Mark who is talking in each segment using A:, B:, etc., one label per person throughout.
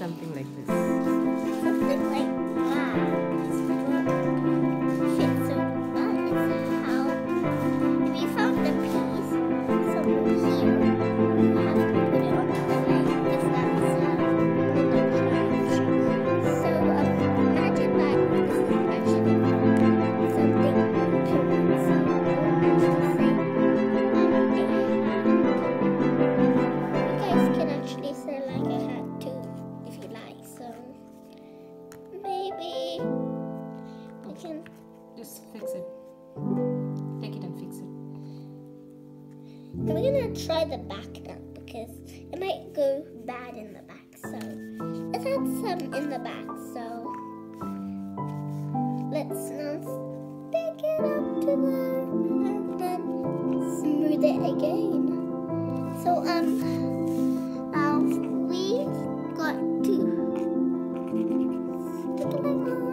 A: something like this.
B: Something like that. Okay, so that is how we found the piece. So here, we have to put it on the leg because that's the charge. So imagine that this is actually something important. So you guys can actually say like a hat too if you like. So maybe we can
A: Just fix it. Take it and fix it.
B: we're gonna try the back now because it might go bad in the back. So let's add some in the back. So let's now stick it up to there and then smooth it again. So now we've got to stick it like that.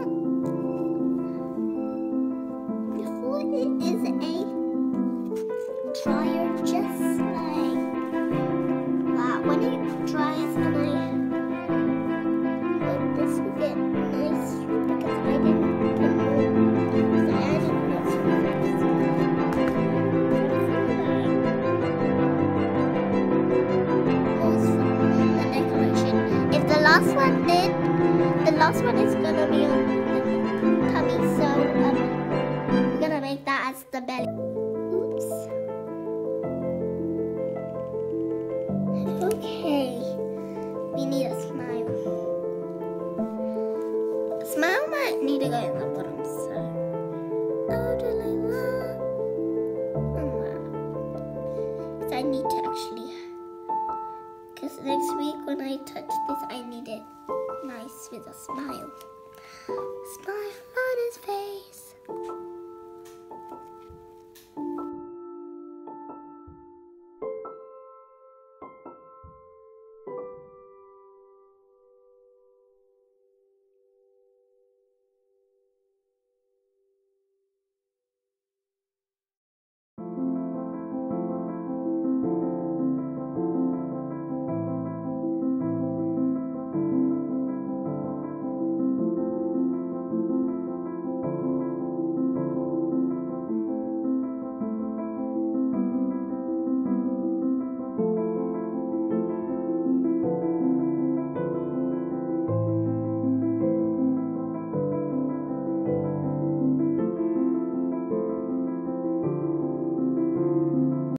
B: Before it is a dryer, just like that. When it dries and I put this will get nice because I didn't put more because I added more the decoration. If the last one did, the last one is gonna be on the tummy, so we're gonna make that as the belly. Oops. Okay, we need a smile. A smile might need to go in the bottom, so I'll do like that. And that. 'Cause I need to actually, because next week when I touch this, I need it nice with a smile. Smile on his face.